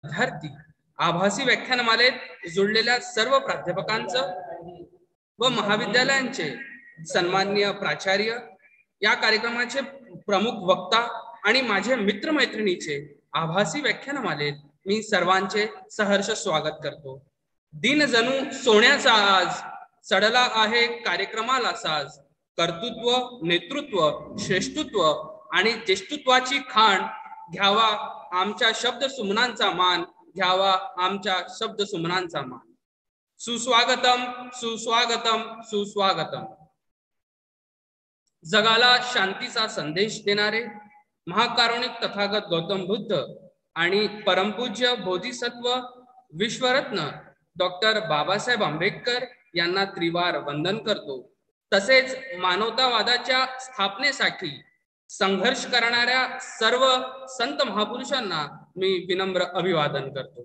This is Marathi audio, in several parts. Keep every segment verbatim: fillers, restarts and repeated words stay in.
विद्यार्थी, आभासी व्याख्यानमालेत जुळलेल्या सर्व प्राध्यापकांचं व महाविद्यालयांचे सन्माननीय प्राचार्य, या कार्यक्रमाचे प्रमुख वक्ता आणि माझे मित्रमैत्रिणीचे आभासी व्याख्यानमालेत मी सर्वांचे सहर्ष स्वागत करतो. दिन जणू सोन्याचा आज, चढला आहे कार्यक्रमाला साज. कर्तृत्व, नेतृत्व, श्रेष्ठत्व आणि ज्येष्ठत्वाची खाण घ्यावा आमच्या शब्द सुमनांचा मान, घ्यावा आमच्या शब्द सुमनांचा मान. सुस्वागतम, सुस्वागतम, सुस्वागतम. जगाला शांतीचा संदेश देणारे महाकारुणिक तथागत गौतम बुद्ध आणि परमपूज्य बोधिसत्व विश्वरत्न डॉक्टर बाबासाहेब आंबेडकर यांना त्रिवार वंदन करतो. तसेच मानवतावादाच्या स्थापनेसाठी संघर्ष करणाऱ्या सर्व संत महापुरुषांना मी विनम्र अभिवादन करतो.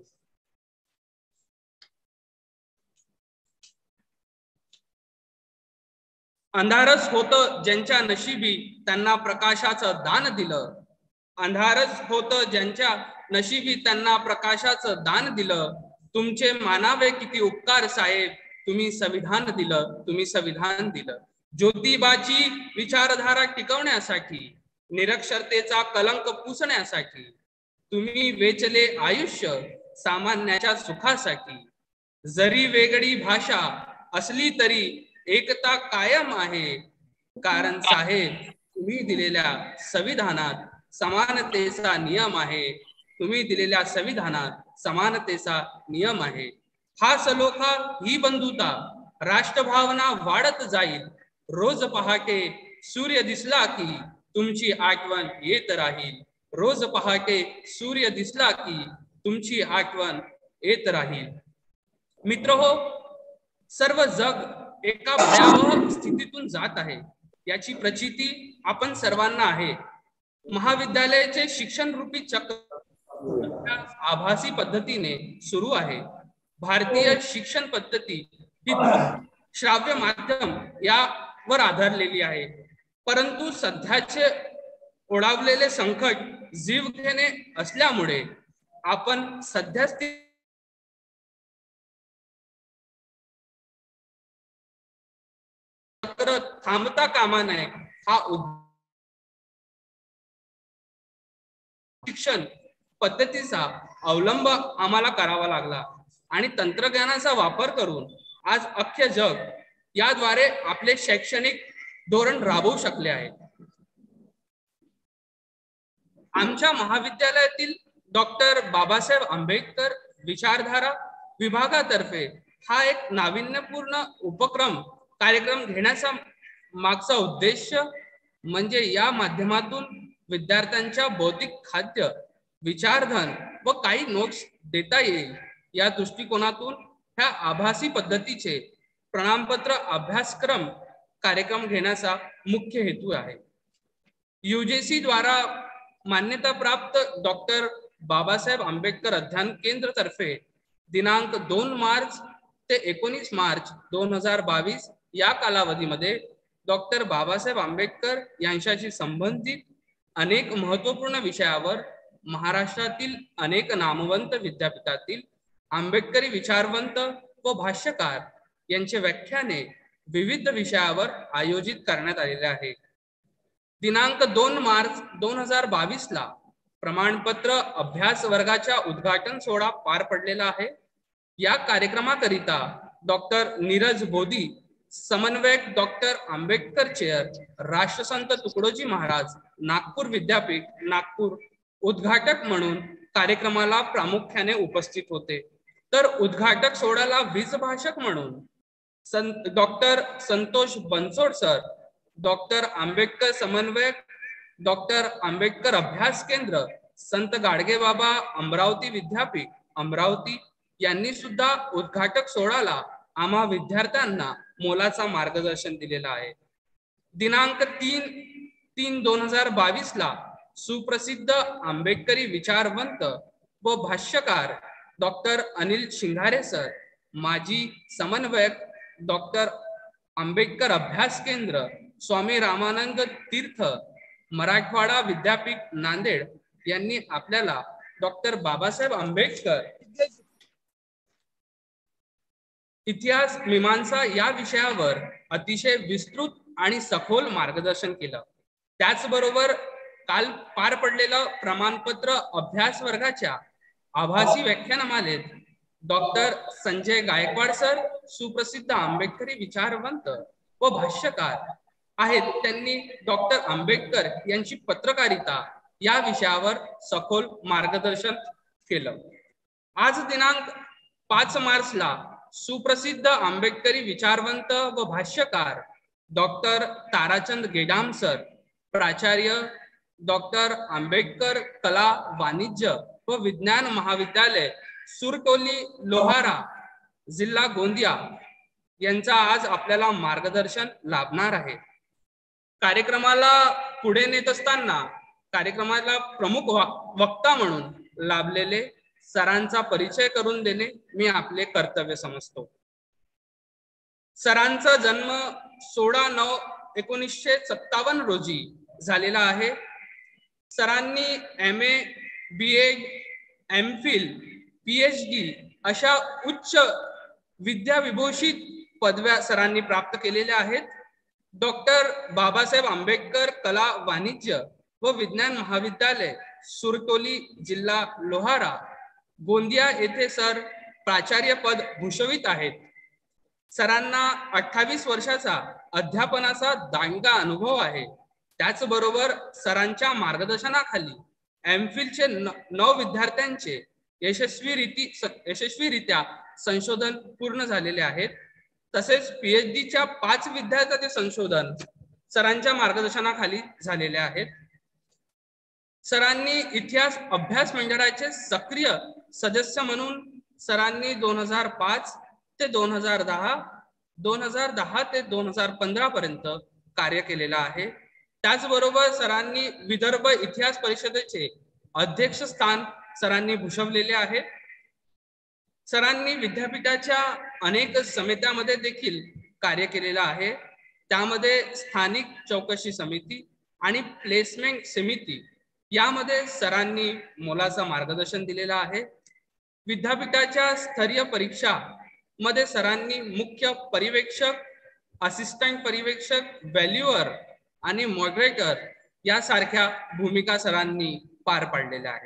अंधारच होतं ज्यांच्या नशिबी, त्यांना प्रकाशाचं दान दिलं. अंधारच होतं ज्यांच्या नशिबी, त्यांना प्रकाशाचं दान दिलं. तुमचे मानावे किती उपकार साहेब, तुम्ही संविधान दिलं, तुम्ही संविधान दिलं. ज्योतिबाची विचारधारा टिकवण्यासाठी, निरक्षरतेचा कलंक पुसण्यासाठी तुम्ही वेचले आयुष्य सामान्याच्या सुखासाठी. जरी वेगळी भाषा असली तरी एकता कायम आहे, कारण साहेब तुम्ही दिलेल्या संविधानात समानतेचा नियम आहे. तुम्ही दिलेल्या संविधानात समानतेचा नियम आहे. हा सलोखा, ही बंधुता, राष्ट्रभावना वाढत जाईल. रोज पहाटे सूर्य दिसला की तुमची आठवण येत राहील. रोज पहाटे सूर्य दिसला की तुमची आठवण येत राहील. मित्र हो, सर्व जग एका भयावह स्थितीतून जात आहे, याची प्रचिती आपण सर्वांना आहे. महाविद्यालयाचे शिक्षण रूपी चक्र आभासी पद्धतीने सुरू आहे. भारतीय शिक्षण पद्धती ही श्राव्य माध्यम यावर आधारलेली आहे. परंतु सध्याचे ओढावलेले संकट जीवघेणे असल्यामुळे आपण सध्या थांबता कामा नये. हा शिक्षण पद्धतीचा अवलंब आम्हाला करावा लागला आणि तंत्रज्ञानाचा वापर करून आज अख्खे जग याद्वारे आपले शैक्षणिक धोरण राबवू शकले आहे. आमच्या महाविद्यालयातील डॉक्टर बाबासाहेब आंबेडकर विचारधारा विभागातर्फे हा एक नाविन्यपूर्ण उपक्रम कार्यक्रम घेण्याचा मागचा उद्देश म्हणजे या माध्यमातून विद्यार्थ्यांच्या बौद्धिक खाद्य, विचारधन व काही नोट्स देता येईल या दृष्टिकोनातून ह्या आभासी पद्धतीचे प्रमाणपत्र अभ्यासक्रम कार्यक्रम घेण्याचा मुख्य हेतू आहे. यूजीसी द्वारा मान्यता प्राप्त डॉक्टर बाबासाहेब आंबेडकर अध्ययन केंद्र तर्फे दिनांक दोन मार्च ते एकोणीस मार्च दोन हजार बावीस या कालावधीमध्ये डॉक्टर बाबासाहेब आंबेडकर यांच्याशी संबंधित अनेक महत्वपूर्ण विषयावर महाराष्ट्रातील अनेक नामवंत विद्यापीठातील आंबेडकरी विचारवंत व भाष्यकार यांचे व्याख्याने विविध विषयावर आयोजित करण्यात आलेले आहे. दिनांक दोन मार्च दोन हजार बावीस ला प्रमाणपत्र अभ्यास वर्गाच्या उद्घाटन सोहळा पार पडलेला आहे. या कार्यक्रमाकरिता डॉक्टर नीरज बोधी, समन्वयक डॉक्टर आंबेडकर चेअर, राष्ट्रसंत तुकडोजी महाराज, नागपूर विद्यापीठ, नागपूर उद्घाटक म्हणून कार्यक्रमाला प्रामुख्याने उपस्थित होते. तर उद्घाटक सोहळ्याला वीजभाषक म्हणून संत doctor Santosh Bansod sir, doctor Ambedkar समन्वयक, डॉक्टर आंबेडकर अभ्यास केंद्र, संत गाडगेबाबा अमरावती विद्यापीठ अमरावती यांनी सुद्धा उद्घाटक सोहळ्याला आम्हा विद्यार्थ्यांना मोलाचा मार्गदर्शन दिलेला आहे. दिनांक तीन तीन दोन हजार बावीस ला सुप्रसिद्ध आंबेडकरी विचारवंत व भाष्यकार डॉक्टर अनिल शिंगारे सर, माजी समन्वयक डॉक्टर आंबेडकर अभ्यास केंद्र, स्वामी रामानंद तीर्थ, मराठवाडा विद्यापीठ नांदेड यांनी आपल्याला डॉक्टर बाबासाहेब आंबेडकर इतिहास मीमांसा या विषयावर अतिशय विस्तृत आणि सखोल मार्गदर्शन केलं. त्याचबरोबर काल पार पडलेलं प्रमाणपत्र अभ्यास वर्गाच्या आभासी व्याख्यानमालेत डॉक्टर संजय गायकवाड सर सुप्रसिद्ध आंबेडकरी विचारवंत व भाष्यकार आहेत. त्यांनी डॉक्टर आंबेडकर यांची पत्रकारिता या विषयावर सखोल मार्गदर्शन केलं. आज दिनांक पाच मार्चला सुप्रसिद्ध आंबेडकरी विचारवंत व भाष्यकार डॉक्टर ताराचंद गेडाम सर, प्राचार्य डॉक्टर आंबेडकर कला वाणिज्य व विज्ञान महाविद्यालय सुरटोली लोहारा जिल्हा गोंदिया यांचा आज आपल्याला मार्गदर्शन लाभणार आहे. कार्यक्रमाला पुढे नेत असताना कार्यक्रमाला प्रमुख वक्ता म्हणून लाभलेले सरांचा परिचय करून देणे मी आपले कर्तव्य समजतो. सरांचा जन्म सोळा नऊ एकोणीसशे सत्तावन्न रोजी झालेला आहे. सरांनी M A B Ed M Phil P H D अशा उच्च विद्याविभूषित पदव्या सरांनी प्राप्त केलेल्या आहेत. डॉक्टर बाबासाहेब आंबेडकर कला वाणिज्य व विज्ञान महाविद्यालय सुरटोली जिल्हा लोहारा गोंदिया येथे सर प्राचार्य पद भूषवित आहेत. सरांना अठ्ठावीस वर्षाचा अध्यापनाचा दांडगा अनुभव आहे. त्याचबरोबर सरांच्या मार्गदर्शनाखाली एम फिलचे नऊ विद्यार्थ्यांचे यशस्वी रीती यशस्वीरित्या संशोधन पूर्ण झालेले आहेत. तसेच पीएचडीच्या पाच विद्यार्थ्यांचे संशोधन सरांच्या मार्गदर्शनाखाली झालेले आहेत. सरांनी इतिहास अभ्यास मंडळाचे सक्रिय सदस्य म्हणून सरांनी दोन हजार पाच ते दोन हजार दहा दोन हजार दहा ते दोन हजार पंधरा पर्यंत कार्य केलेलं आहे. त्याचबरोबर सरांनी विदर्भ इतिहास परिषदेचे अध्यक्ष स्थान सरांनी भूषवलेले आहे. सरांनी विद्यापीठाच्या अनेक समित्यांमध्ये देखील कार्य केलेलं आहे. त्यामध्ये स्थानिक चौकशी समिती आणि प्लेसमेंट समिती यामध्ये सरांनी मोलाचं मार्गदर्शन दिलेलं आहे. विद्यापीठाच्या स्तरीय परीक्षा मध्ये सरांनी मुख्य पर्यवेक्षक, असिस्टंट पर्यवेक्षक, व्हॅल्युअर आणि मॉडरेटर यासारख्या भूमिका सरांनी पार पाडलेल्या आहेत.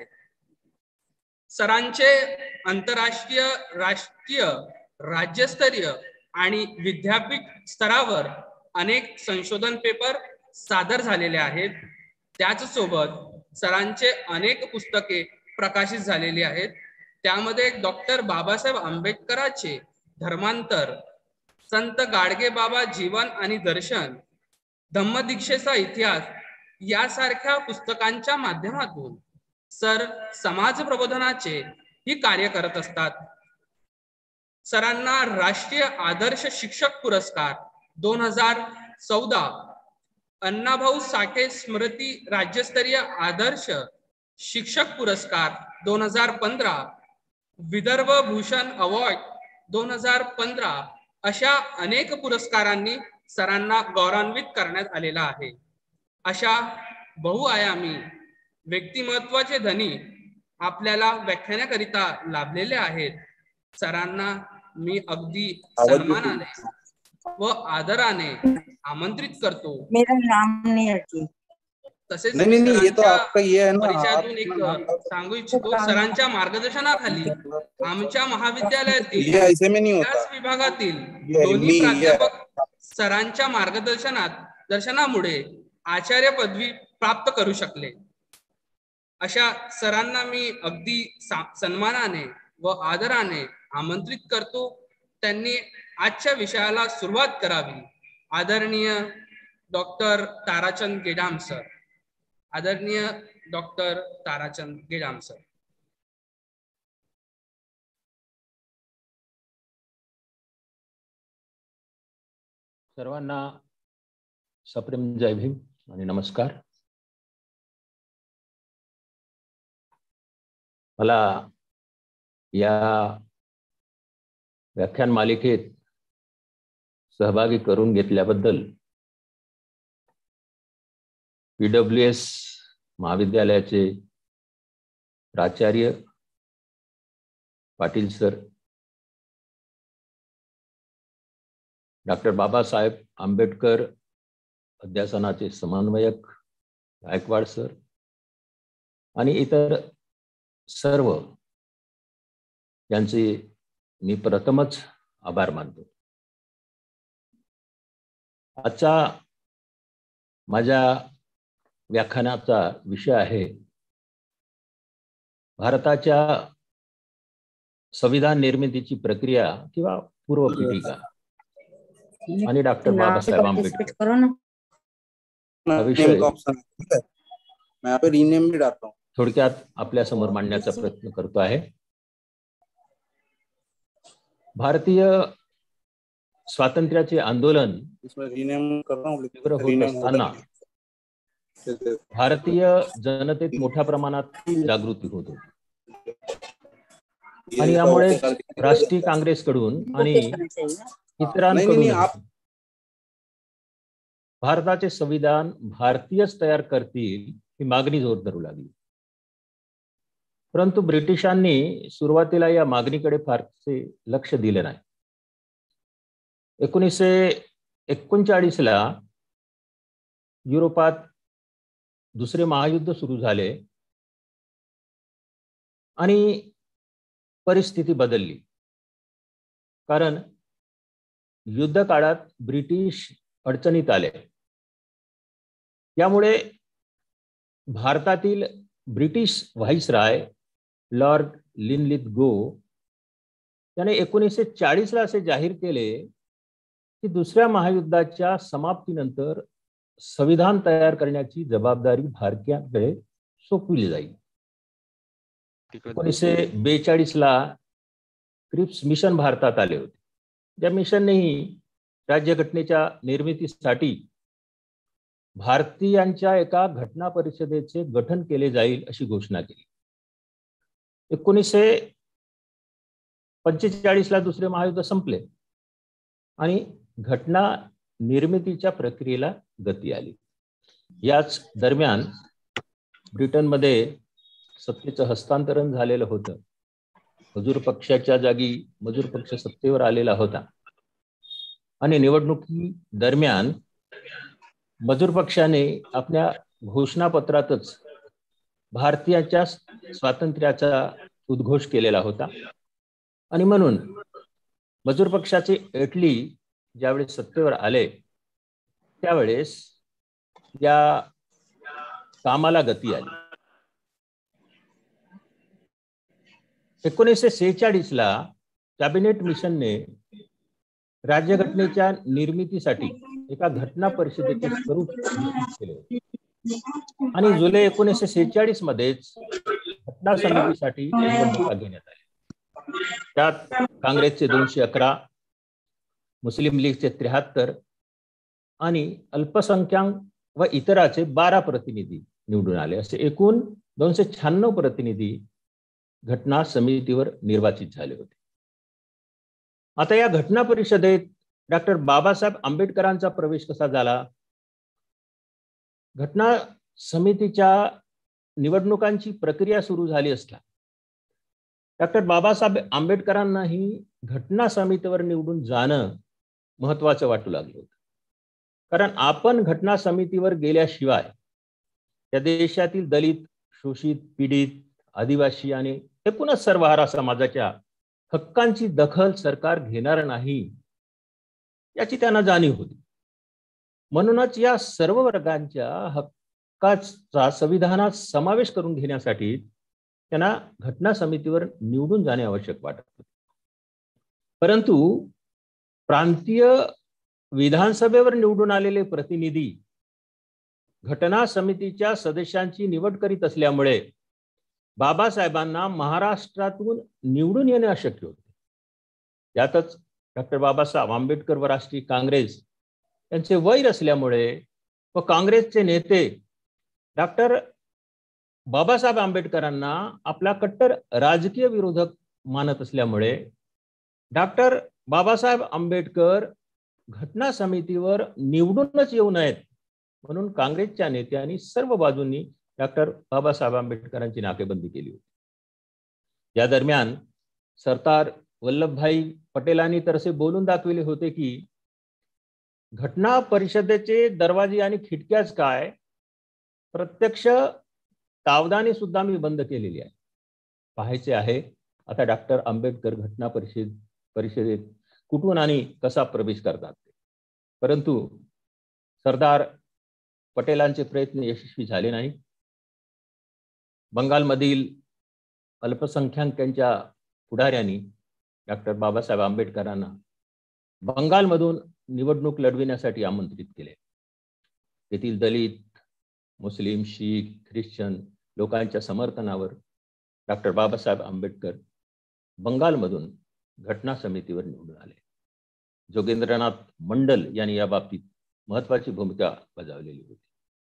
सरांचे आंतरराष्ट्रीय, राष्ट्रीय, राज्यस्तरीय आणि विद्यापीठ स्तरावर अनेक संशोधन पेपर सादर झालेले आहेत. त्याचसोबत सरांचे अनेक पुस्तके प्रकाशित झालेली आहेत. त्यामध्ये डॉक्टर बाबासाहेब आंबेडकरांचे धर्मांतर, संत गाडगे बाबा जीवन आणि दर्शन, धम्मदीक्षेचा इतिहास यासारख्या पुस्तकांच्या माध्यमातून सर समाज प्रबोधनाचे ही कार्य करत असतात. सरांना राष्ट्रीय आदर्श शिक्षक पुरस्कार दोन हजार चौदा, अण्णाभाऊ साठे स्मृती राज्यस्तरीय आदर्श शिक्षक पुरस्कार दोन हजार पंधरा, विदर्भ भूषण अवॉर्ड दोन हजार पंधरा अशा अनेक पुरस्कारांनी सरांना गौरवान्वित करण्यात आलेला आहे. अशा बहुआयामी व्यक्तिमत्वाचे धनी आपल्याला व्याख्यानाकरिता लाभलेले आहेत. सरांना मी अगदी सन्मानाने व आदराने आमंत्रित करतो. मेरा नाम नहीं है. तसेच नहीं नहीं ये तो आपका ये है ना. परिचयातून एक सांगू इच्छितो. सरांच्या मार्गदर्शनाखाली आमच्या महाविद्यालयातील इतिहास विभागातील दोन्ही प्राध्यापक सरांच्या मार्गदर्शनात दर्शनामुळे आचार्य पदवी प्राप्त करू शकले. अशा सरांना मी अगदी सन्मानाने व आदराने आमंत्रित करतो. त्यांनी आजच्या विषयाला सुरुवात करावी. आदरणीय डॉक्टर ताराचंद गेडाम सर. आदरणीय डॉक्टर ताराचंद गेडाम सर. सर्वांना सप्रेम जय भीम आणि नमस्कार. मला या व्याख्यान मालिकेत सहभागी करून घेतल्याबद्दल पीडब्ल्यूएस महाविद्यालयाचे प्राचार्य पाटील सर, डॉक्टर बाबासाहेब आंबेडकर अध्यासनाचे समन्वयक गायकवाड सर आणि इतर सर्व यांचे मी प्रथमच आभार मानतो. आजचा माझ्या व्याख्यानाचा विषय आहे भारताच्या संविधान निर्मितीची प्रक्रिया किंवा पूर्वपीठिका आणि डॉक्टर बाबासाहेब आंबेडकर हा विषय मैं यहाँ पे रीनेम भी डालता हूँ. थोडक्यात आपल्या समोर मांडण्याचा प्रयत्न करतो आहे. भारतीय स्वातंत्र्याचे आंदोलन इसमें रीनेम कर रहा हूँ. तीव्र होत असताना भारतीय जनतेत मोठ्या प्रमाणात जागृती होत होती आणि यामुळे राष्ट्रीय काँग्रेसकडून आणि इतरांकडून भारताचे संविधान भारतीयच तयार करतील ही मागणी जोर धरू लागली. परंतु ब्रिटिशांनी सुरुवातीला या मागणीकडे फारसे लक्ष दिले नाही. एकोणीसशे एकोणचाळीस ला युरोपात दुसरे महायुद्ध सुरू झाले आणि परिस्थिती बदलली. कारण युद्ध काळात ब्रिटिश अडचणीत आले. यामुळे भारतातील ब्रिटिश व्हाईसराय लॉर्ड लिनलिथगो त्याने एकोणीसशे चाळीस ला असे जाहीर केले की दुसऱ्या महायुद्धाच्या समाप्तीनंतर संविधान तयार करण्याची जबाबदारी भारतीयांकडे सोपविली जाईल. एकोणीसशे बेचाळीस ला क्रिप्स मिशन भारतात आले होते. त्या मिशननेही राज्यघटनेच्या निर्मितीसाठी भारतीयांच्या एका घटना परिषदेचे गठन केले जाईल अशी घोषणा केली. एकोणीसशे पंचेचाळीस ला दुसरे महायुद्ध संपले आणि घटना निर्मितीच्या प्रक्रियेला गती आली. याच दरम्यान ब्रिटनमध्ये सत्तेचं हस्तांतरण झालेलं होतं. मजूर पक्षाच्या जागी मजूर पक्ष सत्तेवर आलेला होता आणि निवडणुकी दरम्यान मजूर पक्षाने आपल्या घोषणापत्रातच भारतीयाच्या स्वातंत्र्याचा उद्घोष केलेला होता आणि म्हणून मजूर पक्षाचे एटली ज्यावेळेस सत्तेवर आले त्यावेळेस या कामाला गती आली. एकोणीसशे सेहेचाळीस ला कॅबिनेट मिशनने राज्यघटनेच्या निर्मितीसाठी एका घटना परिषदेचे स्वरूप केले आणि जुलै एकोणीसशे सेहेचाळीस मध्येच घटना समितीसाठी निवडणुका घेण्यात आल्या. त्यात काँग्रेसचे दोनशे अकरा, मुस्लिम लीगचे त्र्याहत्तर आणि अल्पसंख्याक व इतराचे बारा प्रतिनिधी निवडून आले. असे एकूण दोनशे शहाण्णव प्रतिनिधी घटना समितीवर निर्वाचित झाले होते. आता या घटना परिषदेत डॉक्टर बाबासाहेब आंबेडकरांचा प्रवेश कसा झाला? घटना समितीच्या निवडणुकांची प्रक्रिया सुरू झाली असता डॉक्टर बाबासाहेब आंबेडकरांनाही घटना समितीवर निवडून जाणं महत्वाचं वाटू लागलं होतं. कारण आपण घटना समितीवर गेल्याशिवाय या देशातील दलित, शोषित, पीडित, आदिवासी आणि एकूणच सर्वहारा समाजाच्या हक्कांची दखल सरकार घेणार नाही याची त्यांना जाणीव होती. म्हणूनच या सर्व वर्गांच्या हक्काचा संविधानात समावेश करून घेण्यासाठी त्यांना घटना समितीवर निवडून जाणे आवश्यक वाटत होते. परंतु प्रांतीय विधानसभेवर निवडून आलेले प्रतिनिधी घटना समितीच्या सदस्यांची निवड करीत असल्यामुळे बाबासाहेबांना महाराष्ट्रातून निवडून येणे अशक्य होते. यातच डॉक्टर बाबासाहेब आंबेडकर व राष्ट्रीय काँग्रेस यांचे वैर असल्यामुळे व काँग्रेसचे नेते डॉक्टर बाबासाहेब आंबेडकरांना आपला कट्टर राजकीय विरोधक मानत असल्यामुळे डॉक्टर बाबासाहेब आंबेडकर घटना समितीवर निवडूनच येऊ नयेत म्हणून काँग्रेसच्या नेत्यांनी सर्व बाजूंनी डॉक्टर बाबासाहेब आंबेडकरांची नाकेबंदी केली होती. या दरम्यान सरदार वल्लभभाई पटेलांनी तर असे बोलून दाखविले होते की घटना परिषदेचे दरवाजे आणि खिडक्याच काय, प्रत्यक्ष तावदाने सुद्धा मी बंद केलेली आहे. पाहायचे आहे आता डॉक्टर आंबेडकर घटना परिषद परिषदेत कुठून आणि कसा प्रवेश करतात. परंतु सरदार पटेलांचे प्रयत्न यशस्वी झाले नाही. बंगालमधील अल्पसंख्याकांच्या पुढाऱ्यांनी डॉक्टर बाबासाहेब आंबेडकरांना बंगालमधून निवडणूक लढविण्यासाठी आमंत्रित केले. तेथील दलित, मुस्लिम, शीख, ख्रिश्चन लोकांच्या समर्थनावर डॉक्टर बाबासाहेब आंबेडकर बंगालमधून घटना समितीवर निवडून आले. जोगेंद्रनाथ मंडल यांनी या बाबतीत महत्वाची भूमिका बजावलेली होती.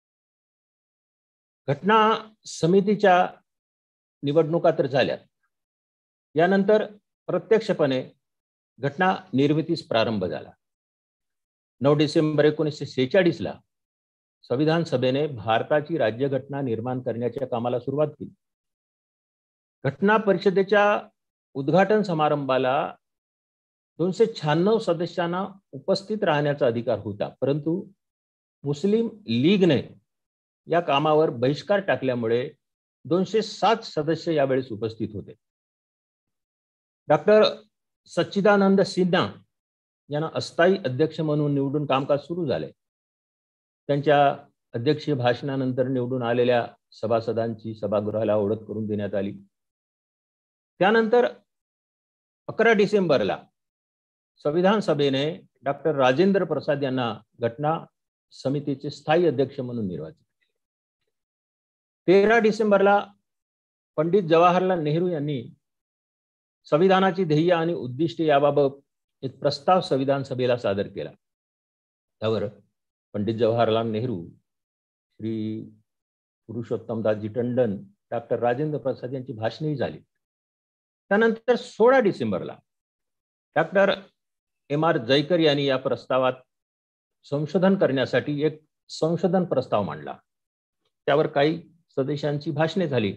घटना समितीच्या निवडणुका तर झाल्या. यानंतर प्रत्यक्षपणे घटना निर्मितीस प्रारंभ झाला. नऊ डिसेंबर एकोणीसशे सेहेचाळीस ला संविधान सभेने भारताची राज्यघटना निर्माण करण्याच्या कामाला सुरुवात केली. घटना परिषदेच्या उद्घाटन समारंभाला दोनशे शहाण्णव सदस्यांना उपस्थित राहण्याचा अधिकार होता, परंतु मुस्लिम लीगने या कामावर बहिष्कार टाकल्यामुळे दोनशे सात सदस्य यावेळेस उपस्थित होते. डॉक्टर सच्चिदानंद सिन्हा यांना अस्थायी अध्यक्ष म्हणून निवडून कामकाज सुरू झाले. त्यांच्या अध्यक्षीय भाषणानंतर निवडून आलेल्या सभासदांची सभागृहाला ओळख करून देण्यात आली. त्यानंतर अकरा डिसेंबरला संविधान सभेने डॉक्टर राजेंद्र प्रसाद यांना घटना समितीचे स्थायी अध्यक्ष म्हणून निर्वाचित केले. तेरा डिसेंबरला पंडित जवाहरलाल नेहरू यांनी संविधानाची ध्येय आणि उद्दिष्टे याबाबत एक प्रस्ताव संविधान सभेला सादर केला. त्यावर पंडित जवाहरलाल नेहरू, श्री पुरुषोत्तमदासजी टंडन, डॉक्टर राजेंद्र प्रसाद यांची भाषणेही झाली. त्यानंतर सोळा डिसेंबरला डॉक्टर एम आर जयकर यांनी या प्रस्तावात संशोधन करण्यासाठी एक संशोधन प्रस्ताव मांडला. त्यावर काही सदस्यांची भाषणे झाली.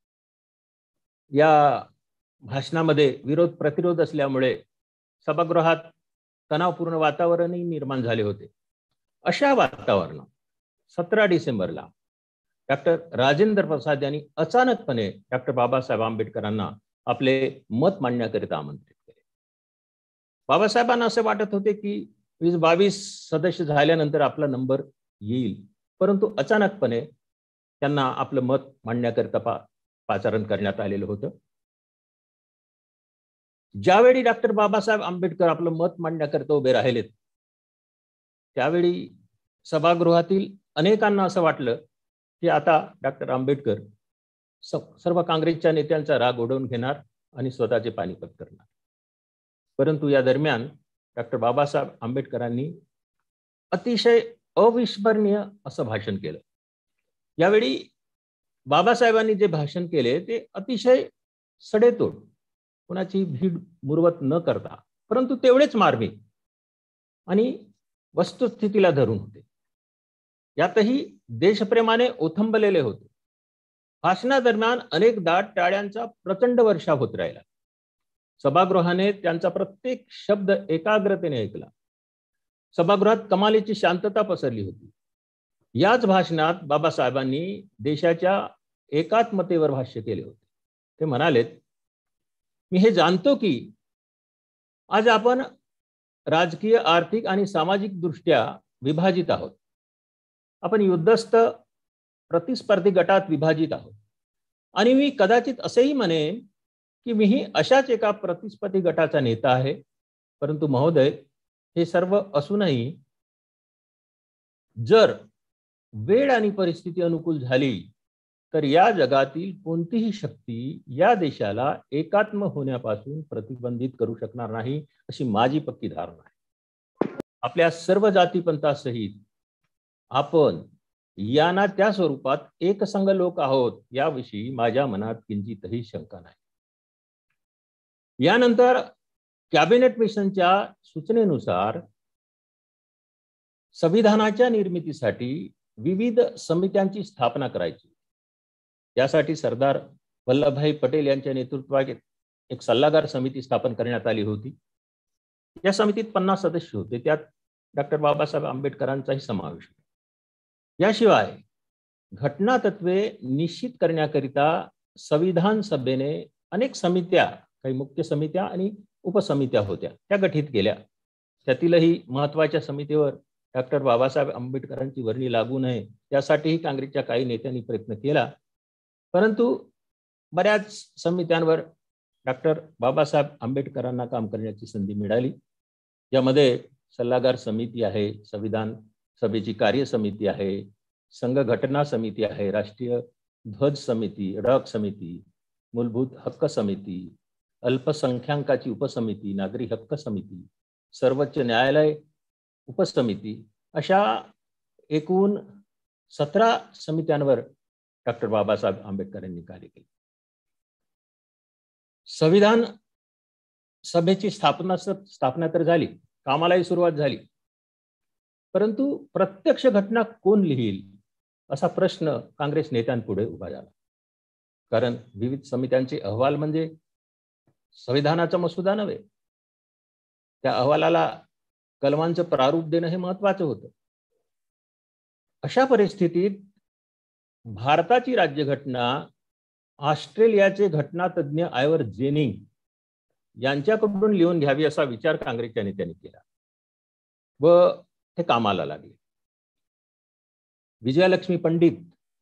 या भाषणामध्ये विरोध प्रतिरोध असल्यामुळे सभागृहात तणावपूर्ण वातावरणही निर्माण झाले होते. अशा वातावरणात सतरा डिसेंबरला डॉक्टर राजेंद्र प्रसाद यांनी अचानकपणे डॉक्टर बाबासाहेब आंबेडकरांना आपले मत मांडण्याकरिता आमंत्रित केले. बाबासाहेबांना असे वाटत होते की वीस बावीस सदस्य झाल्यानंतर आपला नंबर येईल, परंतु अचानकपणे त्यांना आपलं मत मांडण्याकरिता पा पाचारण करण्यात आलेलं होतं. ज्यावेळी डॉक्टर बाबासाहेब आंबेडकर आपलं मत मांडण्याकरिता उभे राहिलेत, त्यावेळी सभागृहातील अनेकांना असं वाटलं की आता डॉक्टर आंबेडकर सर्व काँग्रेसच्या नेत्यांचा राग ओढवून घेणार आणि स्वतःचे पानिपत करणार. परंतु या दरम्यान डॉक्टर बाबासाहेब आंबेडकरांनी अतिशय अविस्मरणीय असं भाषण केलं. यावेळी बाबासाहेबांनी जे भाषण केले ते अतिशय सडेतोड, कोणाची भीड मुरवत न करता, परंतु तेवढेच मार्मिक आणि वस्तुस्थितीला धरून होते. यातही देशप्रेमाने ओथंबलेले होते. भाषणादरम्यान अनेकदा टाळ्यांचा प्रचंड वर्षाव होत राहिला. सभागृहाने त्यांचा प्रत्येक शब्द एकाग्रतेने ऐकला. सभागृहात कमालीची शांतता पसरली होती. याच भाषणात बाबासाहेबांनी देशाच्या एकात्मतेवर भाष्य केले होते. ते म्हणालेत, मी हे जाणतो की आज आपण राजकीय, आर्थिक आणि सामाजिक दृष्ट्या विभाजित आहोत. आपण युद्धस्थ प्रतिस्पर्धी गटात विभाजित आहोत आणि मी कदाचित असेही म्हणेन की मीही अशाच एका प्रतिस्पर्धी गटाचा नेता आहे. परंतु महोदय, हे सर्व असूनही जर वेळ आणि परिस्थिती अनुकूल झाली तर या जगातील कोणतीही शक्ती या देशाला एकात्म होण्यापासून प्रतिबंधित करू शकणार नाही, अशी माझी पक्की धारणा आहे. आपल्या सर्व जातीपंथासहित आपण यांना त्या स्वरूपात एकसंघ लोक आहोत याविषयी माझ्या मनात किंचितही शंका नाही. यानंतर कॅबिनेट मिशनच्या सूचनेनुसार संविधानाच्या निर्मितीसाठी विविध समित्यांची स्थापना करायची. यासाठी सरदार वल्लभभाई पटेल यांच्या नेतृत्वा एक सल्लागार समिती स्थापन करण्यात आली होती. या समितीत पन्नास सदस्य होते, त्यात डॉक्टर बाबासाहेब आंबेडकरांचाही समावेश होता. याशिवाय घटना तत्वे निश्चित करण्याकरिता संविधान सभेने अनेक समित्या, काही मुख्य समित्या आणि उपसमित्या होत्या, त्या गठीत केल्या. त्यातीलही महत्वाच्या समितीवर डॉक्टर बाबासाहेब आंबेडकरांची वर्णी लागू नये यासाठीही काँग्रेसच्या काही नेत्यांनी प्रयत्न केला. परंतु बऱ्याच समित्यांवर डॉक्टर बाबासाहेब आंबेडकरांना काम करण्याची संधी मिळाली. यामध्ये सल्लागार समिती आहे, संविधान सभेची कार्य समिती आहे, संघ घटना समिती आहे, राष्ट्रीय ध्वज समिती, रॉक समिती, मूलभूत हक्क समिती, अल्पसंख्याकाची उपसमिती, नागरी हक्क समिती, सर्वोच्च न्यायालय उपसमिती, अशा एकूण सतरा समित्यांवर डॉक्टर बाबासाहेब आंबेडकरांनी कार्य केले. संविधान सभेची स्थापना स्थापना तर झाली, कामालाही सुरुवात झाली, परंतु प्रत्यक्ष घटना कोण लिहील असा प्रश्न काँग्रेस नेत्यांपुढे उभा झाला. कारण विविध समित्यांचे अहवाल म्हणजे संविधानाचा मसुदा नव्हे, त्या अहवालाला कलमांचं प्रारूप देणं हे महत्वाचं होतं. अशा परिस्थितीत भारताची राज्यघटना ऑस्ट्रेलियाचे घटनातज्ञ आयवर जेनिंग यांच्याकडून लिहून घ्यावी असा विचार काँग्रेसच्या नेत्यांनी केला व ते कामाला लागले. विजयालक्ष्मी पंडित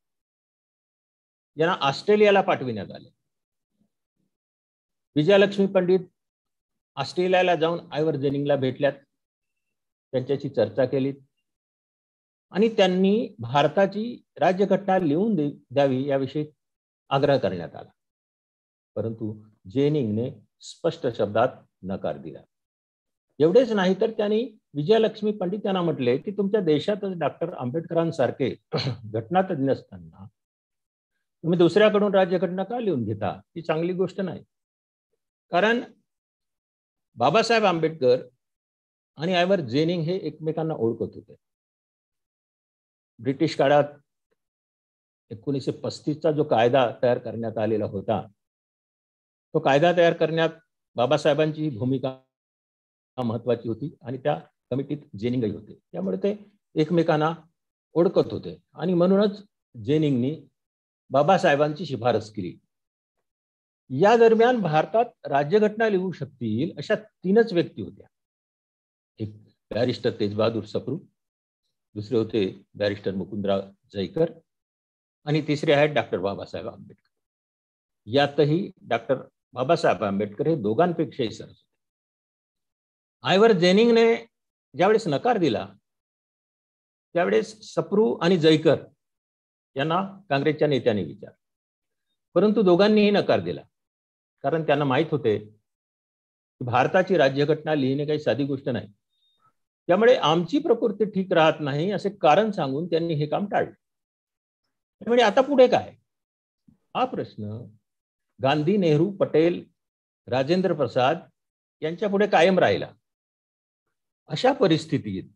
यांना ऑस्ट्रेलियाला पाठविण्यात आले. विजयालक्ष्मी पंडित ऑस्ट्रेलियाला जाऊन आयवर जेनिंगला भेटल्यात, त्यांच्याशी चर्चा केली आणि त्यांनी भारताची राज्यघटना लिहून द्यावी याविषयी आग्रह करण्यात आला. परंतु जेनिंगने स्पष्ट शब्दात नकार दिला. एवढेच नाही तर त्यांनी विजयालक्ष्मी पंडित यांना म्हटले की तुमच्या देशातच डॉक्टर आंबेडकरांसारखे घटनातज्ञ असताना तुम्ही दुसऱ्याकडून राज्यघटना का लिहून घेता? ही चांगली गोष्ट नाही. कारण बाबासाहेब आंबेडकर आणि आयवर जेनिंग हे एकमेकांना ओळखत होते. ब्रिटिश काळात एकोणीसशे पस्तीसचा जो कायदा तयार करण्यात आलेला होता, तो कायदा तयार करण्यात बाबासाहेबांची भूमिका महत्वाची होती आणि त्या कमिटीत जेनिंगही होते. त्यामुळे ते एकमेकांना ओळखत होते आणि म्हणूनच जेनिंगनी बाबासाहेबांची शिफारस केली. या दरम्यान भारतात राज्यघटना लिहू शकतील अशा तीनच व्यक्ती होत्या. एक बॅरिस्टर तेजबहादूर सप्रू, दुसरे होते बॅरिस्टर मुकुंदराव जयकर आणि तिसरे आहेत डॉक्टर बाबासाहेब आंबेडकर. यातही डॉक्टर बाबासाहेब आंबेडकर हे दोघांपेक्षाही सरस होते. आयवर जेनिंगने ज्यावेळेस नकार दिला त्यावेळेस सप्रू आणि जयकर यांना काँग्रेसच्या नेत्यांनी विचारलं, परंतु दोघांनीही नकार दिला. कारण त्यांना माहीत होते की भारताची राज्यघटना लिहिणे काही साधी गोष्ट नाही, त्यामुळे आमची प्रकृती ठीक राहत नाही असे कारण सांगून त्यांनी हे काम टाळले. त्यामुळे आता पुढे काय हा प्रश्न गांधी, नेहरू, पटेल, राजेंद्र प्रसाद यांच्या पुढे कायम राहिला. अशा परिस्थितीत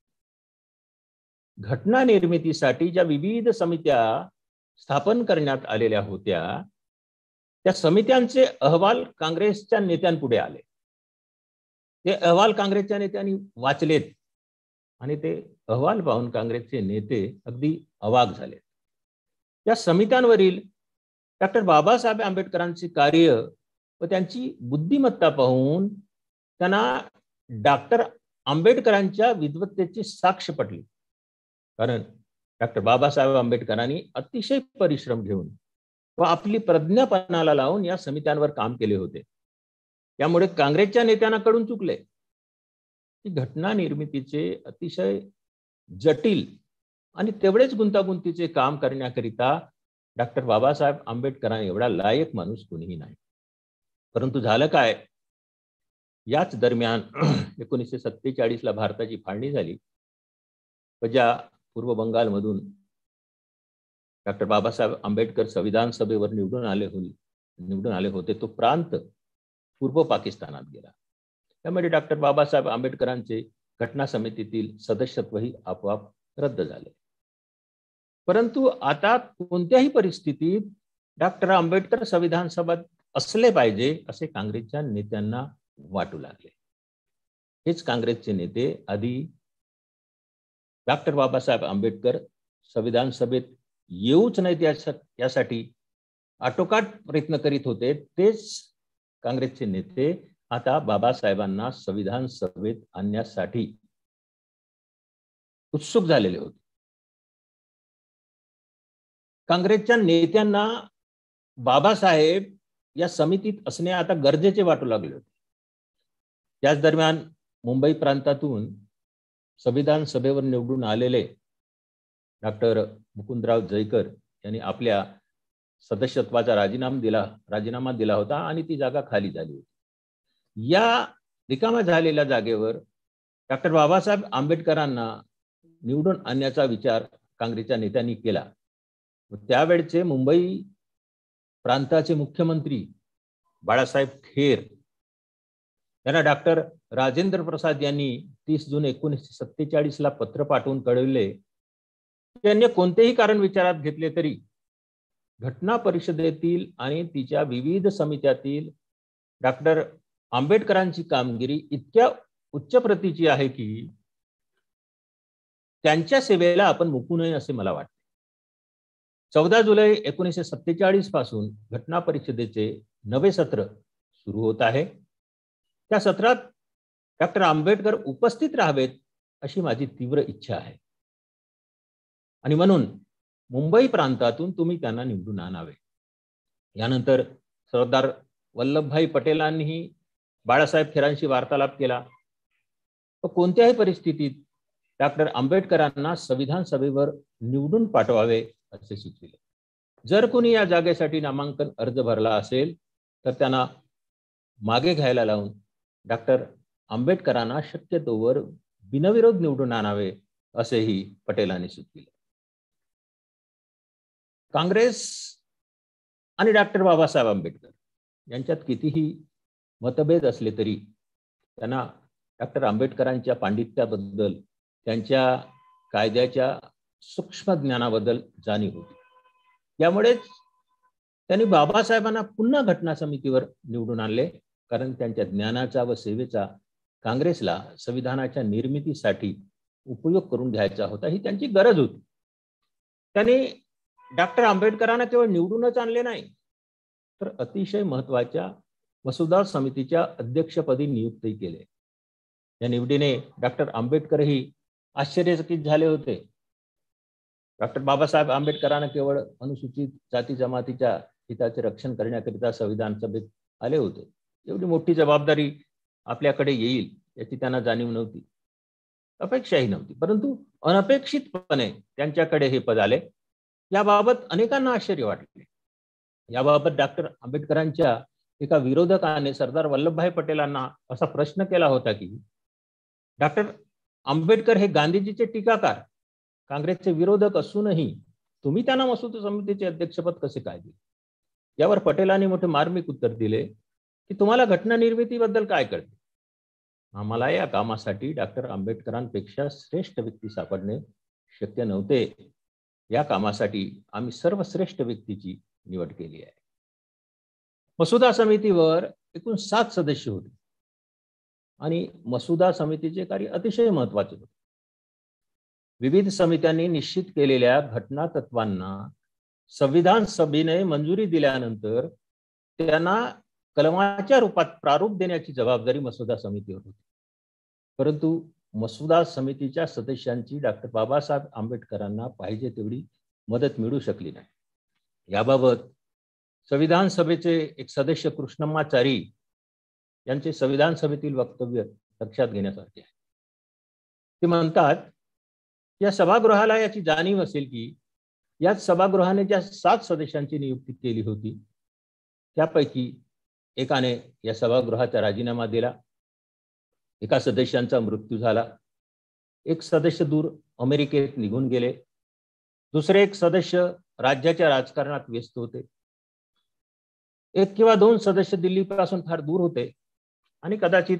घटना निर्मितीसाठी ज्या विविध समित्या स्थापन करण्यात आलेल्या होत्या त्या समित्यांचे अहवाल काँग्रेसच्या नेत्यांपुढे आले. ते अहवाल काँग्रेसच्या नेत्यांनी वाचलेत आणि ते अहवाल पाहून काँग्रेसचे नेते अगदी अवाक झाले. या समित्यांवरील डॉक्टर बाबासाहेब आंबेडकरांचे कार्य व त्यांची बुद्धिमत्ता पाहून त्यांना डॉक्टर आंबेडकरांच्या विद्वत्तेची साक्ष पटली. कारण डॉक्टर बाबासाहेब आंबेडकरांनी अतिशय परिश्रम घेऊन व आपली प्रज्ञापणाला लावून या समित्यांवर काम केले होते. त्यामुळे काँग्रेसच्या नेत्यांना कळून चुकले की घटना निर्मितीचे अतिशय जटिल आणि तेवढेच गुंतागुंतीचे काम करण्याकरिता डॉक्टर बाबासाहेब आंबेडकरांनी एवढा लायक माणूस कोणीही नाही. परंतु झालं काय, याच दरम्यान एकोणीसशे सत्तेचाळीस ला भारताची फाळणी झाली व ज्या पूर्व बंगालमधून डॉक्टर बाबासाहेब आंबेडकर संविधान सभेवर निवडून आले होते निवडून आले होते तो प्रांत पूर्व पाकिस्तानात गेला. त्यामुळे डॉक्टर बाबासाहेब आंबेडकरांचे घटना समितीतील सदस्यत्वही आपोआप रद्द झाले. परंतु आता कोणत्याही परिस्थितीत डॉक्टर आंबेडकर संविधान सभेत असले पाहिजे असे काँग्रेसच्या नेत्यांना वाटू लागले. हेच काँग्रेसचे नेते आधी डॉक्टर बाबासाहेब आंबेडकर संविधान सभेत येऊच नाहीत यासाठी आटोकाट प्रयत्न करीत होते. तेच काँग्रेसचे नेते आता बाबासाहेबांना संविधान सभेत आणण्यासाठी उत्सुक झालेले होते. काँग्रेसच्या नेत्यांना बाबासाहेब या समितीत असणे आता गरजेचे वाटू लागले होते. त्याच दरम्यान मुंबई प्रांतातून संविधान सभेवर निवडून आलेले डॉक्टर मुकुंदराव जयकर यांनी आपल्या सदस्यत्वाचा राजीनामा दिला राजीनामा दिला होता आणि ती जागा खाली झाली होती. या रिकाम्या झालेल्या जागेवर डॉक्टर बाबासाहेब आंबेडकरांना निवडून आणण्याचा विचार काँग्रेसच्या नेत्यांनी केला. त्यावेळचे मुंबई प्रांताचे मुख्यमंत्री बाळासाहेब खेर यांना डॉक्टर राजेंद्र प्रसाद यांनी तीस जून एकोणीसशे सत्तेचाळीस ला पत्र पाठवून कळविले की अन्य कोणतेही कारण विचारात घेतले तरी घटना परिषदेतील आणि तिच्या विविध समित्यातील डॉक्टर आंबेडकरांची कामगिरी इतक्या उच्च प्रतीची आहे की त्यांच्या सेवेला आपण मुकू नये असे मला वाटते. चौदा जुलै एकोणीसशे सत्तेचाळीस पासून घटना परिषदेचे नवे सत्र सुरू होत आहे. त्या सत्रात डॉक्टर आंबेडकर उपस्थित राहावेत अशी माझी तीव्र इच्छा आहे आणि म्हणून मुंबई प्रांतातून तुम्ही त्यांना निवडून आणावे. यानंतर सरदार वल्लभभाई पटेलांनीही बाळासाहेब खेरांशी वार्तालाप केला. कोणत्याही परिस्थितीत डॉक्टर आंबेडकरांना संविधान सभेवर निवडून पाठवावे असे सुचविले. जर कोणी या जागेसाठी नामांकन अर्ज भरला असेल तर त्यांना मागे घ्यायला लावून डॉक्टर आंबेडकरांना शक्यतोवर बिनविरोध निवडून आणावे असेही पटेलांनी सुचविले. काँग्रेस आणि डॉक्टर बाबासाहेब आंबेडकर यांच्यात कितीही मतभेद असले तरी त्यांना डॉक्टर आंबेडकरांच्या पांडित्याबद्दल त्यांच्या कायद्याच्या सूक्ष्म ज्ञानाबद्दल जाणीव होती. यामुळेच त्यांनी बाबासाहेबांना पुन्हा घटना समितीवर निवडून आणले, कारण त्यांच्या ज्ञानाचा व सेवेचा काँग्रेसला संविधानाच्या निर्मितीसाठी उपयोग करून घ्यायचा होता, ही त्यांची गरज होती. त्यांनी डॉक्टर आंबेडकरांना केवळ निवडूनच आणले नाही तर अतिशय महत्वाच्या मसुदा समितीच्या अध्यक्षपदी नियुक्तही केले. या निवडीने डॉक्टर आंबेडकरही आश्चर्यचकित झाले होते. डॉक्टर बाबासाहेब आंबेडकरांना केवळ अनुसूचित जाती जमातीच्या हिताचे रक्षण करण्याकरिता संविधान सभेत आले होते. एवढी मोठी जबाबदारी आपल्याकडे येईल याची त्यांना जाणीव नव्हती, अपेक्षाही नव्हती. परंतु अनपेक्षितपणे त्यांच्याकडे हे पद आले. याबाबत अनेकांना आश्चर्य वाटले. याबाबत डॉक्टर आंबेडकरांच्या एका विरोधकाने सरदार वल्लभभाई पटेलांना असा प्रश्न केला होता की डॉक्टर आंबेडकर हे गांधीजीचे टीकाकार, काँग्रेसचे विरोधक असूनही तुम्ही त्यांना मसुदा समितीचे अध्यक्षपद कसे काय दिले? यावर पटेलांनी मोठे मार्मिक उत्तर दिले की तुम्हाला घटना निर्मितीबद्दल काय कळते? आम्हाला या कामासाठी डॉक्टर आंबेडकरांपेक्षा श्रेष्ठ व्यक्ती सापडणे शक्य नव्हते. या कामासाठी आम्ही सर्वश्रेष्ठ व्यक्तीची निवड केली आहे. मसुदा समितीवर एकूण सात सदस्य होते आणि मसुदा समितीचे कार्य अतिशय महत्वाचे होते. विविध समित्यांनी निश्चित केलेल्या घटना तत्वांना संविधान सभेने मंजुरी दिल्यानंतर त्यांना कलमाच्या रूपात प्रारूप देण्याची जबाबदारी मसुदा समितीवर होती. परंतु मसुदा समितीच्या सदस्यांची डॉक्टर बाबासाहेब आंबेडकरांना पाहिजे तेवढी मदत मिळू शकली नाही. याबाबत संविधान सभेचे एक सदस्य कृष्णम्माचारी यांचे संविधान सभेतील वक्तव्य लक्षात घेण्यासारखे आहे. ते म्हणतात, या सभागृहाला याची जाणीव असेल की याच सभागृहाने ज्या सात सदस्यांची नियुक्ती केली होती त्यापैकी एकाने या सभागृहाचा राजीनामा दिला, एका सदस्यांचा मृत्यू झाला, एक सदस्य दूर अमेरिकेत निघून गेले, दुसरे एक सदस्य राज्याच्या राजकारणात व्यस्त होते, एक किंवा दोन सदस्य दिल्लीपासून फार दूर होते आणि कदाचित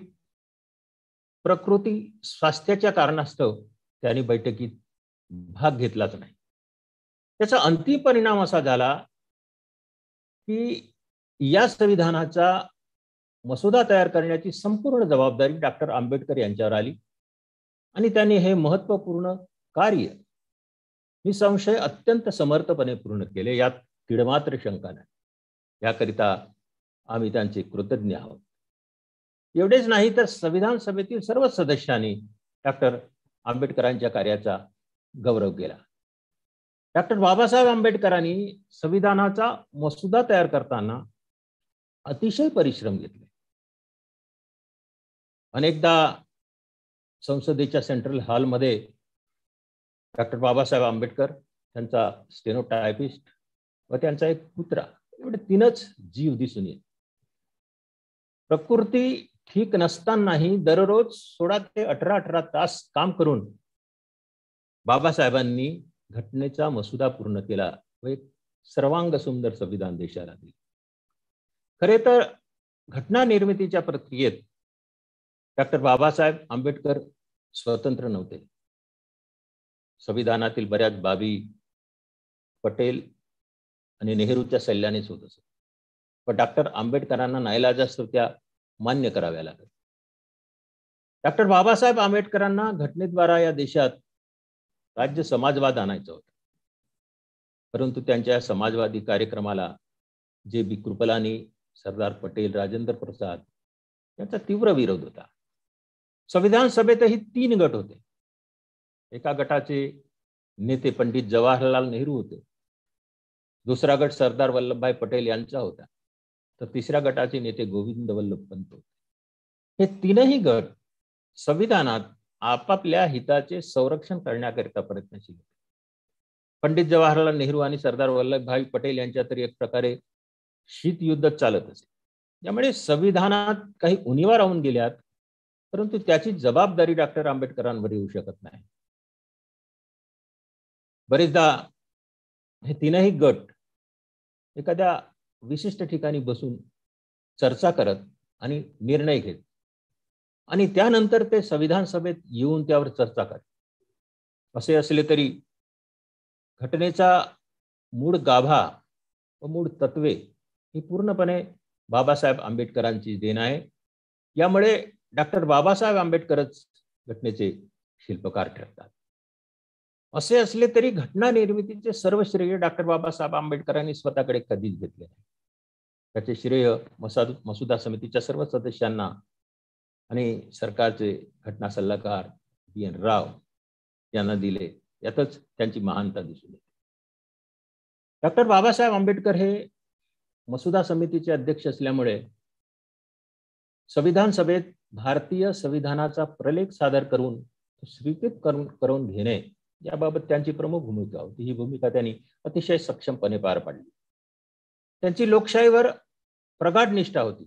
प्रकृती स्वास्थ्याच्या कारणास्तव त्यांनी बैठकीत भाग घेतलाच नाही. त्याचा अंतिम परिणाम असा झाला की या संविधानाचा मसुदा तयार करण्याची संपूर्ण जबाबदारी डॉक्टर आंबेडकर यांच्यावर आली आणि त्यांनी हे महत्त्वपूर्ण कार्य निसंशय अत्यंत समर्थपणे पूर्ण केले, यात तिळमात्र शंका नाही. याकरिता आम्ही त्यांचे कृतज्ञ आहोत. एवढेच नाही तर संविधान सभेतील सर्व सदस्यांनी डॉक्टर आंबेडकरांच्या कार्याचा गौरव केला. डॉक्टर बाबासाहेब आंबेडकरांनी संविधानाचा मसुदा तयार करताना अतिशय परिश्रम घेतले. अनेकदा संसदेच्या सेंट्रल हॉलमध्ये डॉक्टर बाबासाहेब आंबेडकर, त्यांचा स्टेनोटायपिस्ट व त्यांचा एक पुत्रा, एवढे तीनच जीव दिसून येत. प्रकृती ठीक नसतानाही दररोज सोळा ते अठरा अठरा तास काम करून बाबासाहेबांनी घटनेचा मसुदा पूर्ण केला व एक सर्वांग सुंदर संविधान देशाला दिले. खरे तर घटना निर्मितीच्या प्रक्रियेत डॉक्टर बाबासाहेब आंबेडकर स्वतंत्र नव्हते. संविधानातील बऱ्याच बाबी पटेल आणि नेहरूच्या सल्ल्यानेच होत असत, पण डॉक्टर आंबेडकरांना नाईलाजास्तव त्या मान्य कराव्या लागत. डॉक्टर बाबासाहेब आंबेडकरांना घटनेद्वारा या देशात राज्य समाजवाद आणायचा होता, परंतु त्यांच्या समाजवादी कार्यक्रमाला जे बी कृपलानी, सरदार पटेल, राजेंद्र प्रसाद यांचा तीव्र विरोध होता. संविधान सभेतही तीन गट होते. एका गटाचे नेते पंडित जवाहरलाल नेहरू होते, दुसरा गट सरदार वल्लभभाई पटेल यांचा होता, तर तिसऱ्या गटाचे नेते गोविंद वल्लभ पंत होते. हे तीनही गट संविधानात आपापल्या हिताचे संरक्षण करण्याकरिता प्रयत्नशील होते. पंडित जवाहरलाल नेहरू आणि सरदार वल्लभभाई पटेल यांच्या तरी एक प्रकारे शीतयुद्ध चालत असे, त्यामुळे संविधानात काही उणिवा राहून गेल्यात, परंतु त्याची जबाबदारी डॉक्टर आंबेडकरांवर येऊ शकत नाही. बरेचदा हे तीनही गट एखाद्या विशिष्ट ठिकाणी बसून चर्चा करत आणि निर्णय घेत आणि त्यानंतर ते संविधान सभेत येऊन त्यावर चर्चा करत. असे असले तरी घटनेचा मूळ गाभा व मूळ तत्वे ही पूर्णपणे बाबासाहेब आंबेडकरांची देण आहे. यामुळे डॉक्टर बाबासाहेब आंबेडकरच घटनेचे शिल्पकार ठरतात. असे असले तरी घटना निर्मितीचे सर्व श्रेय डॉक्टर बाबासाहेब आंबेडकरांनी स्वतःकडे कधीच घेतले नाही. त्याचे श्रेय मसाद मसुदा समितीच्या सर्व सदस्यांना आणि सरकारचे घटना सल्लागार बी एन राव यांना दिले. यातच त्यांची महानता दिसून येते. डॉक्टर बाबासाहेब आंबेडकर हे मसुदा समितीचे अध्यक्ष असल्यामुळे संविधान सभेत भारतीय संविधानाचा प्रलेख सादर करून स्वीकृत करून करून घेणे याबाबत त्यांची प्रमुख भूमिका होती. ही भूमिका त्यांनी अतिशय सक्षमपणे पार पाडली. त्यांची लोकशाहीवर प्रगाढ निष्ठा होती.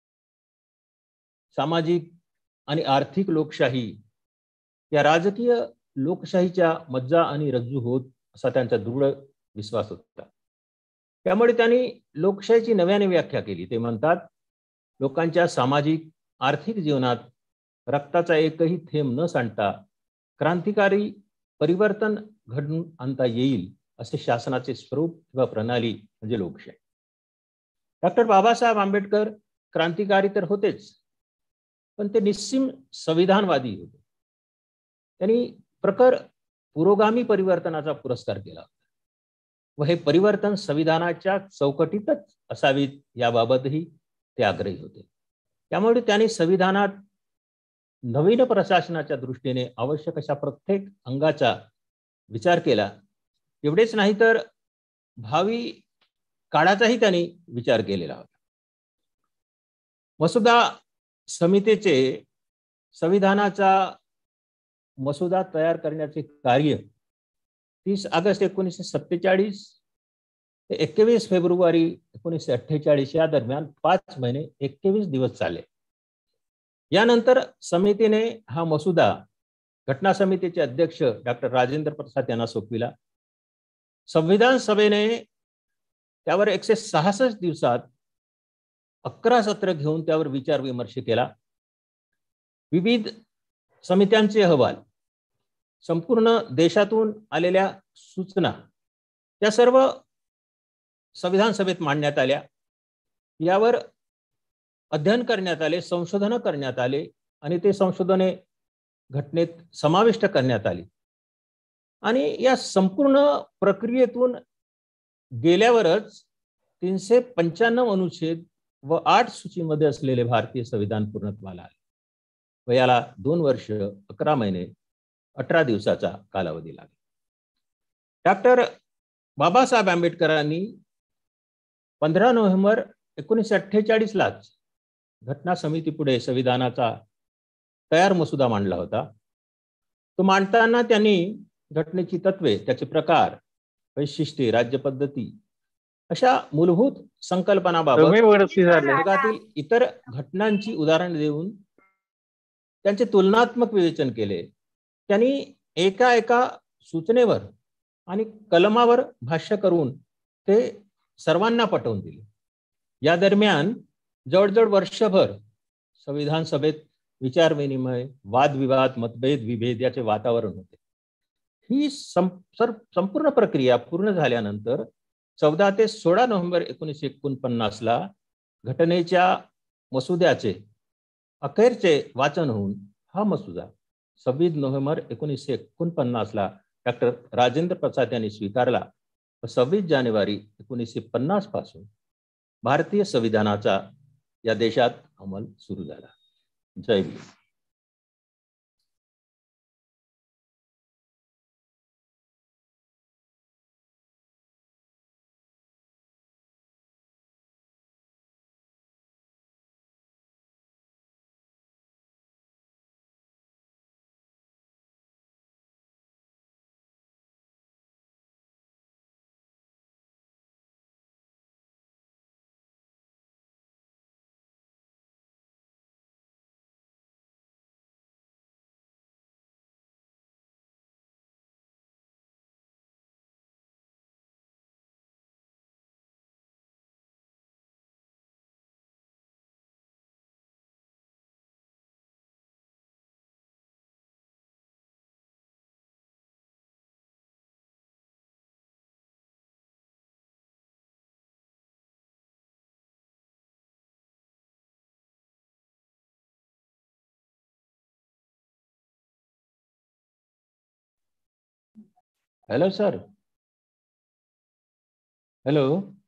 सामाजिक आणि आर्थिक लोकशाही या राजकीय लोकशाहीच्या मज्जा आणि रज्जू होत असा त्यांचा दृढ विश्वास होता. त्यामुळे त्यांनी लोकशाहीची नव्याने व्याख्या केली. ते म्हणतात, लोकांच्या सामाजिक आर्थिक जीवनात रक्ताचा एकही थेंब न सांडता क्रांतिकारी परिवर्तन घडून आणता येईल असे शासनाचे स्वरूप किंवा प्रणाली म्हणजे लोकशाही. डॉक्टर बाबासाहेब आंबेडकर क्रांतिकारी तर होतेच, पण ते निस्सीम संविधानवादी होते. त्यांनी प्रखर पुरोगामी परिवर्तनाचा पुरस्कार केला व हे परिवर्तन संविधानाच्या चौकटीतच असावीत याबाबतही ते आग्रही होते. त्यामुळे त्यांनी संविधानात नवीन प्रशासनाच्या दृष्टीने आवश्यक अशा प्रत्येक अंगाचा विचार केला. एवढेच नाही तर भावी काळाचाही त्यांनी विचार केलेला होता. मसुदा समितीचे संविधानाचा मसुदा तयार करण्याचे कार्य तीस ऑगस्ट एकोणीसशे सत्तेचाळीस ते एकवीस फेब्रुवारी एकोणीसशे अठ्ठेचाळीस या दरम्यान पाच महिने एकवीस दिवस चालले. यानंतर समितीने हा मसुदा घटना समितीचे अध्यक्ष डॉक्टर राजेंद्र प्रसाद यांना सोपविला. संविधान सभेने त्यावर एकशे सहासष्ट दिवसात अकरा सत्र घेऊन त्यावर विचार विमर्श केला. विविध समित्यांचे अहवाल, संपूर्ण देशातून आलेल्या सूचना त्या सर्व संविधान सभेत मांडण्यात आल्या यावर अध्ययन करण्यात आले, संशोधन करण्यात आले आणि ते संशोधने घटनेत समाविष्ट करण्यात आली. आणि या संपूर्ण प्रक्रियेतून गेल्यावरच तीनशे पंच्याण्णव अनुच्छेद व आठ सूचीमध्ये असलेले भारतीय संविधान पूर्णत्वाला आले व याला दोन वर्ष अकरा महिने अठरा दिवसाचा कालावधी लागला. डॉक्टर बाबासाहेब आंबेडकरांनी पंधरा नोव्हेंबर एकोणीसशे अठ्ठेचाळीस लाच घटना समितीपुढे संविधानाचा तयार मसुदा मांडला होता. तो मांडताना त्यांनी घटनेची तत्वे, त्याचे प्रकार, वैशिष्ट्ये, राज्य पद्धती अशा मूलभूत संकल्पनाबाबत जगातील इतर घटनांची उदाहरण देऊन त्यांचे तुलनात्मक विवेचन केले. त्यांनी एका एका सूचनेवर आणि कलमावर भाष्य करून ते सर्वांना पटवून दिले. या दरम्यान जवळजवळ वर्षभर संविधान सभेत विचारविनिमय, वादविवाद, मतभेद, विभेद याचे वातावरण होते. ही संपूर्ण प्रक्रिया पूर्ण झाल्यानंतर चौदा ते सोळा नोव्हेंबर एकोणीसशे एकोणपन्नास ला घटनेच्या मसुद्याचे अखेरचे वाचन होऊन हा मसुदा सव्वीस नोव्हेंबर एकोणीसशे एकोणपन्नास ला डॉक्टर राजेंद्र प्रसाद यांनी स्वीकारला व सव्वीस जानेवारी एकोणीसशे पन्नास पासून भारतीय संविधानाचा या देशात अंमल सुरू झाला. जय Bhim. Hello sir. Hello.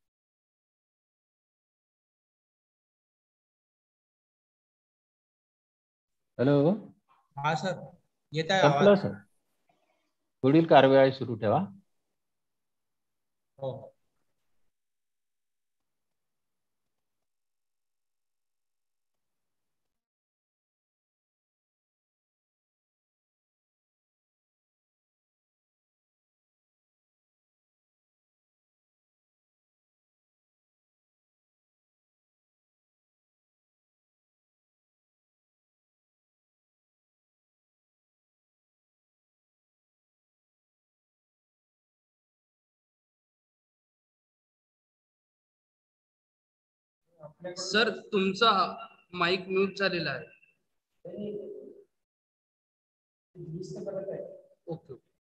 Hello. हा सर, येत आहे संपलं आवाज. सर. पुढील कार्यवाही सुरू ठेवा. हो. सर, तुमचा माईक म्यूट झालेला आहे. ओके.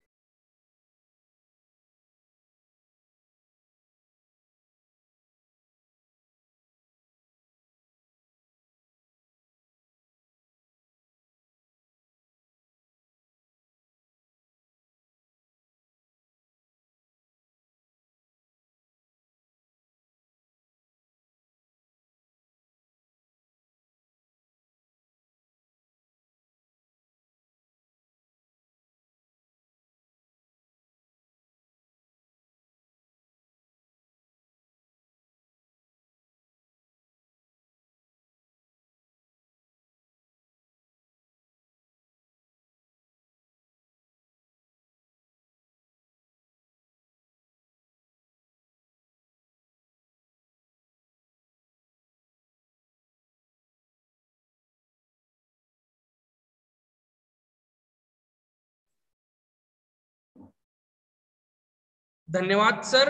धन्यवाद सर.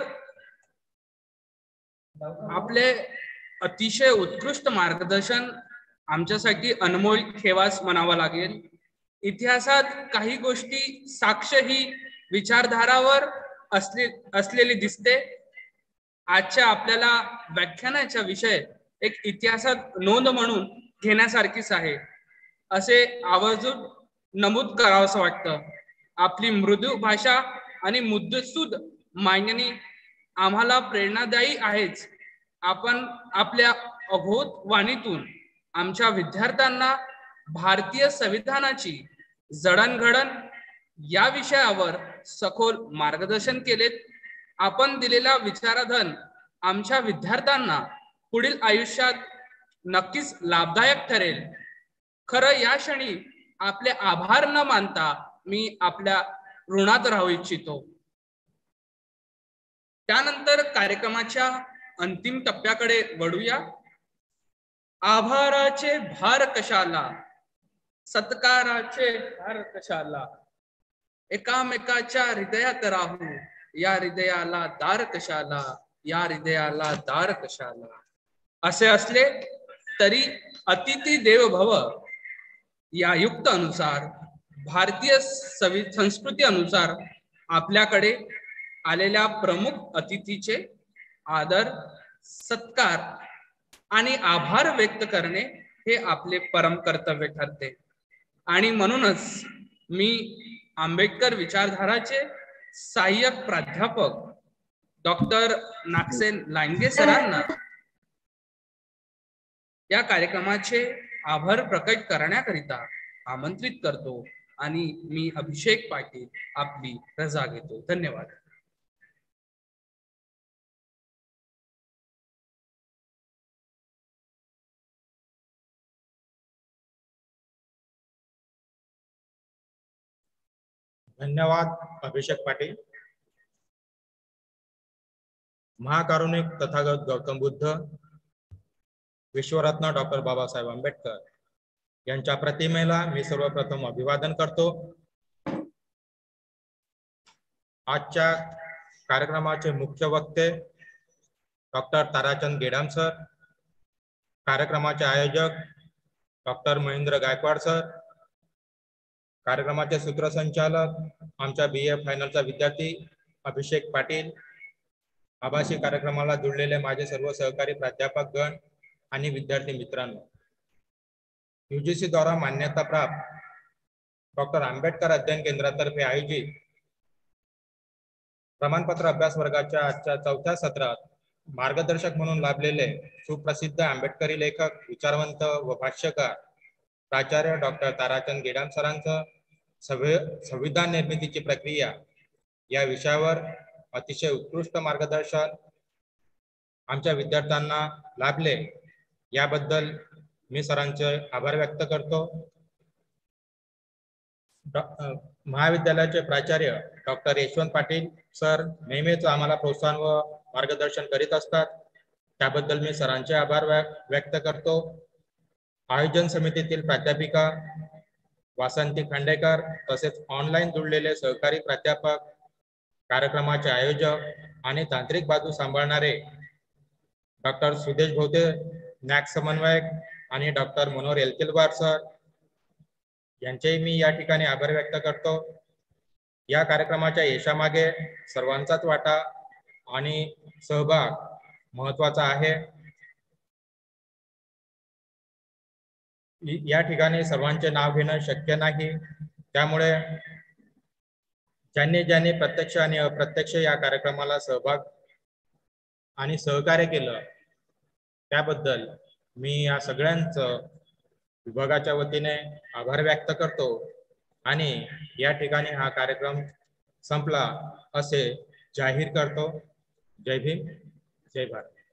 आपले अतिशय उत्कृष्ट मार्गदर्शन आमच्यासाठी अनमोल ठेवास म्हणावा लागेल. इतिहासात काही गोष्टी साक्ष ही विचारधारावर असले असलेली दिसते. आजच्या आपल्याला व्याख्यानाचा विषय एक इतिहासात नोंद म्हणून घेण्यासारखीच आहे असे आवर्जून नमूद करावंसं वाटतं. आपली मृदू भाषा आणि मुद्देसूद मांडणी आम्हाला प्रेरणादायी आहेच. आपण आपल्या अघोत वाणीतून आमच्या विद्यार्थ्यांना भारतीय संविधानाची जडणघडण या विषयावर सखोल मार्गदर्शन केलेत. आपण दिलेला विचारधन आमच्या विद्यार्थ्यांना पुढील आयुष्यात नक्कीच लाभदायक ठरेल. खरं या क्षणी आपले आभार न मानता मी आपल्या ऋणात राहू इच्छितो. त्यानंतर कार्यक्रमाच्या अंतिम टप्प्याकडे वळूया. आभाराचे भार कशाला, सत्काराचे भार कशाला, एकामेकाच्या हृदयात राहू, या हृदयाला दार कशाला, या हृदयाला दार कशाला. असे असले तरी अतिथी देव भव या युक्त अनुसार भारतीय संस्कृती अनुसार आपल्याकडे आलेल्या प्रमुख अतिथीचे आदर, सत्कार आणि आभार व्यक्त करणे हे आपले परम कर्तव्य ठरते. आणि म्हणूनच मी आंबेडकर विचारधाराचे सहाय्यक प्राध्यापक डॉक्टर नागसेन लांडगे सरांना या कार्यक्रमाचे आभार प्रकट करण्याकरिता आमंत्रित करतो आणि मी अभिषेक पाटील आपली रजा घेतो. धन्यवाद. धन्यवाद अभिषेक पाटील. महाकारुणिक तथागत गौतम बुद्ध, विश्वरत्न डॉक्टर बाबासाहेब आंबेडकर यांच्या प्रतिमेला मी सर्वप्रथम अभिवादन करतो. आजच्या कार्यक्रमाचे मुख्य वक्ते डॉक्टर ताराचंद गेडाम सर, कार्यक्रमाचे आयोजक डॉक्टर महेंद्र गायकवाड सर, कार्यक्रमाचे सूत्रसंचालक आमच्या बी ए फायनलचा विद्यार्थी अभिषेक पाटील, आभासी कार्यक्रमाला जुळलेले माझे सर्व सहकारी प्राध्यापक गण आणि विद्यार्थी मित्रांनो, यूजीसी द्वारा मान्यता प्राप्त डॉक्टर आंबेडकर अध्ययन केंद्रातर्फे आयोजित प्रमाणपत्र अभ्यास वर्गाच्या आजच्या चौथ्या सत्रात मार्गदर्शक म्हणून लाभलेले सुप्रसिद्ध आंबेडकरी लेखक, विचारवंत व भाष्यकार प्राचार्य डॉक्टर ताराचंद गेडाम सरांचं संविधान निर्मितीची प्रक्रिया या विषयावर अतिशय उत्कृष्ट मार्गदर्शन आमच्या विद्यार्थ्यांना लाभले याबद्दल मी सरांचे आभार व्यक्त करतो. महाविद्यालयाचे प्राचार्य डॉक्टर यशवंत पाटील सर नेहमीच आम्हाला प्रोत्साहन व मार्गदर्शन करीत असतात, त्याबद्दल मी सरांचे आभार व्यक्त करतो. आयोजन समितीतील प्राध्यापिका वासंती खांडेकर तसेच ऑनलाईन जुळलेले सहकारी प्राध्यापक, कार्यक्रमाचे आयोजक आणि तांत्रिक बाजू सांभाळणारे डॉक्टर सुदेश भोते, नॅक समन्वयक आणि डॉक्टर मनोहर एलकिलवार सर यांचेही मी या ठिकाणी आभार व्यक्त करतो. या कार्यक्रमाच्या यशामागे सर्वांचाच वाटा आणि सहभाग महत्वाचा आहे. या ठिकाणी सर्वांचे नाव घेणं शक्य नाही, त्यामुळे ज्यांनी ज्यांनी प्रत्यक्ष आणि अप्रत्यक्ष या कार्यक्रमाला सहभाग आणि सहकार्य केलं त्याबद्दल मी या सगळ्यांचं विभागाच्या वतीने आभार व्यक्त करतो आणि या ठिकाणी हा कार्यक्रम संपला असे जाहीर करतो. जय भीम, जय भारत.